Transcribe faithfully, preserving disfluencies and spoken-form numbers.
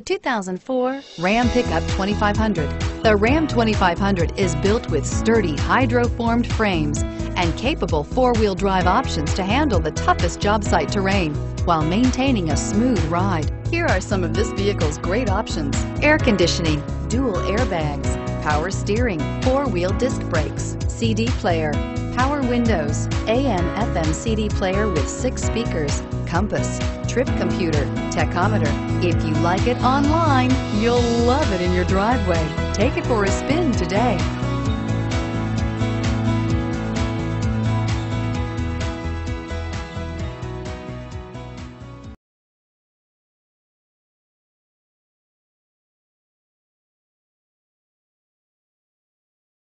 two thousand four Ram Pickup twenty-five hundred. The Ram twenty-five hundred is built with sturdy hydro-formed frames and capable four-wheel drive options to handle the toughest job site terrain while maintaining a smooth ride. Here are some of this vehicle's great options: air conditioning, dual airbags, power steering, four-wheel disc brakes, C D player, power windows, A M F M C D player with six speakers, compass, trip computer, tachometer. If you like it online, you'll love it in your driveway. Take it for a spin today.